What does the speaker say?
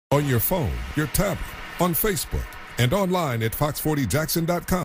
on your phone, your tablet, on Facebook, and online at fox40jackson.com.